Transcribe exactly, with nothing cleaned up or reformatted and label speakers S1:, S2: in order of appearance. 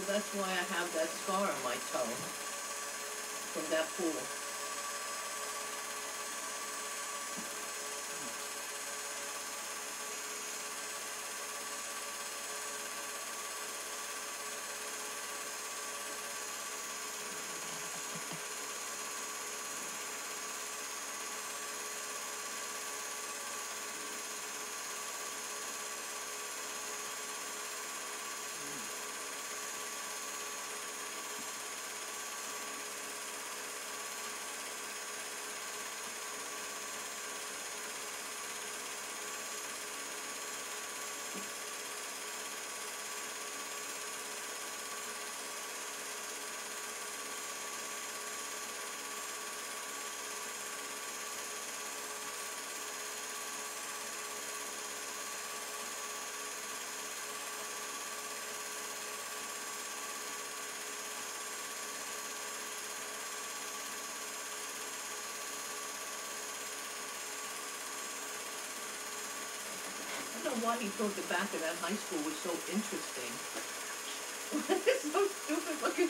S1: Well, that's why I have that scar on my toe from that pool. I don't know why he thought the back of that high school was so interesting. It's so stupid looking.